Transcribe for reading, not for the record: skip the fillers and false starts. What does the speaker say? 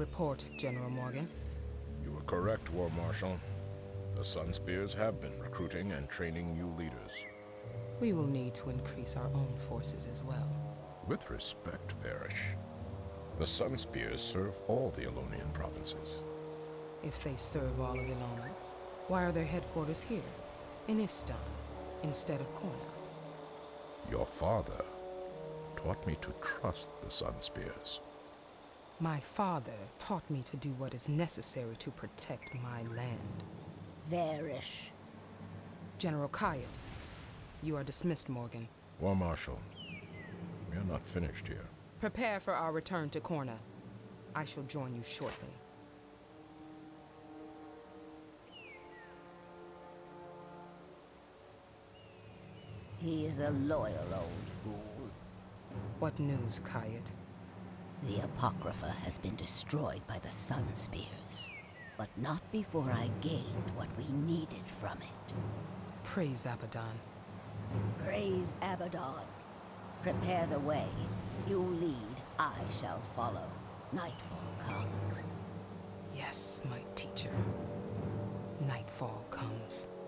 Report, General Morgan. You were correct, War Marshal. The Sun Spears have been recruiting and training new leaders. We will need to increase our own forces as well. With respect, Varish, the Sun Spears serve all the Elonian provinces. If they serve all of Ilona, why are their headquarters here, in Istan, instead of Kormir? Your father taught me to trust the Sun Spears. My father taught me to do what is necessary to protect my land. Varish. General Kayed, you are dismissed, Morgan. War Marshal, we are not finished here. Prepare for our return to Korna. I shall join you shortly. He is a loyal old fool. What news, Kayed? The Apocrypha has been destroyed by the Sun Spears, but not before I gained what we needed from it. Praise Abaddon. Praise Abaddon. Prepare the way. You lead, I shall follow. Nightfall comes. Yes, my teacher. Nightfall comes.